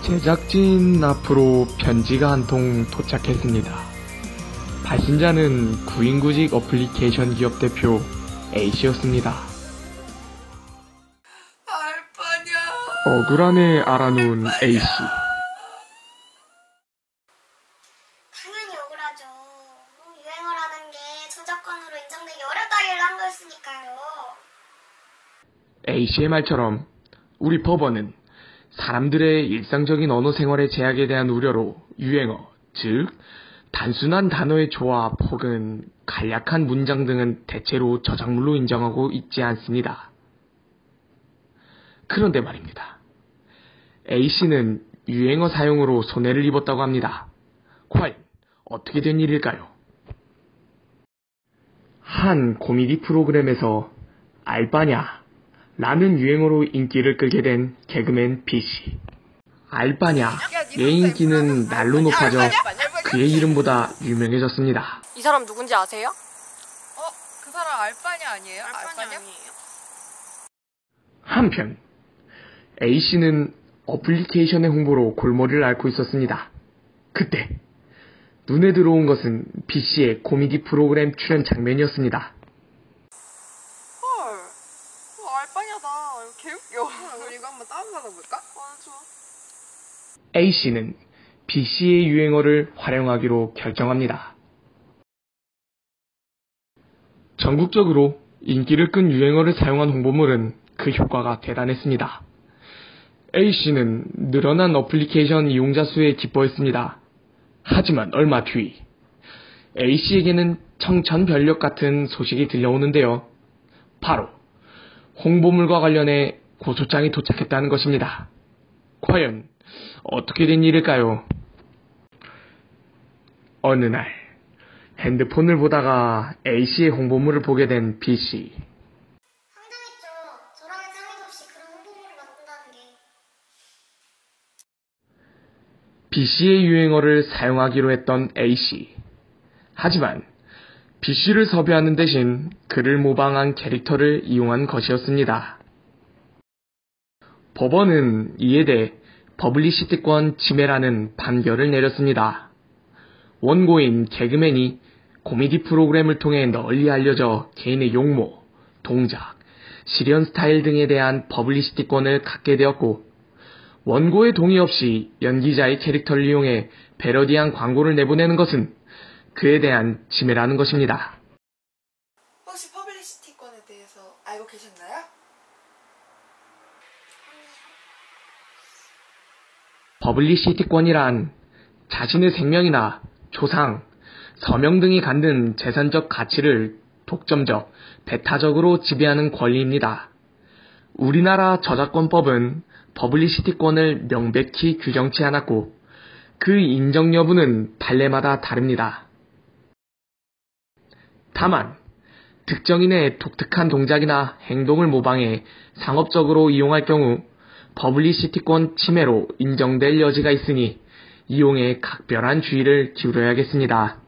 제작진 앞으로 편지가 한 통 도착했습니다. 발신자는 구인구직 어플리케이션 기업 대표 A씨였습니다. 알바냐. 억울함에 알아놓은 A씨. 당연히 억울하죠. 유행어라는 게 저작권으로 인정되기 어렵다길래 한 거였으니까요. A씨의 말처럼 우리 법원은 사람들의 일상적인 언어 생활의 제약에 대한 우려로 유행어, 즉 단순한 단어의 조합 혹은 간략한 문장 등은 대체로 저작물로 인정하고 있지 않습니다. 그런데 말입니다. A씨는 유행어 사용으로 손해를 입었다고 합니다. 과연 어떻게 된 일일까요? 한 코미디 프로그램에서 알바냐 라는 유행어로 인기를 끌게 된 개그맨 B씨. 알바냐의 인기는 날로 높아져 그의 이름보다 유명해졌습니다. 이 사람 누군지 아세요? 그 사람 알바냐 아니에요? 알바냐? 한편 A씨는 어플리케이션의 홍보로 골머리를 앓고 있었습니다. 그때 눈에 들어온 것은 B씨의 코미디 프로그램 출연 장면이었습니다. 헐, 알바냐다. 개웃겨. 이거 한번 다운받아볼까? 좋아. A씨는 B씨의 유행어를 활용하기로 결정합니다. 전국적으로 인기를 끈 유행어를 사용한 홍보물은 그 효과가 대단했습니다. A씨는 늘어난 어플리케이션 이용자 수에 기뻐했습니다. 하지만 얼마 뒤 A씨에게는 청천벽력 같은 소식이 들려오는데요. 바로 홍보물과 관련해 고소장이 도착했다는 것입니다. 과연 어떻게 된 일일까요? 어느 날 핸드폰을 보다가 A씨의 홍보물을 보게 된 B씨. 황당했죠. 저랑은 상의도 없이 그런 홍보물을 만든다는 게. B씨의 유행어를 사용하기로 했던 A씨. 하지만 B씨를 섭외하는 대신 그를 모방한 캐릭터를 이용한 것이었습니다. 법원은 이에 대해 퍼블리시티권 침해라는 판결을 내렸습니다. 원고인 개그맨이 코미디 프로그램을 통해 널리 알려져 개인의 용모, 동작, 실연 스타일 등에 대한 퍼블리시티권을 갖게 되었고, 원고의 동의 없이 연기자의 캐릭터를 이용해 패러디한 광고를 내보내는 것은 그에 대한 침해라는 것입니다. 혹시 퍼블리시티권에 대해서 알고 계셨나요? 퍼블리시티권이란 자신의 생명이나 초상, 서명 등이 갖는 재산적 가치를 독점적, 배타적으로 지배하는 권리입니다. 우리나라 저작권법은 퍼블리시티권을 명백히 규정치 않았고 그 인정 여부는 판례마다 다릅니다. 다만 특정인의 독특한 동작이나 행동을 모방해 상업적으로 이용할 경우 퍼블리시티권 침해로 인정될 여지가 있으니 이용에 각별한 주의를 기울여야겠습니다.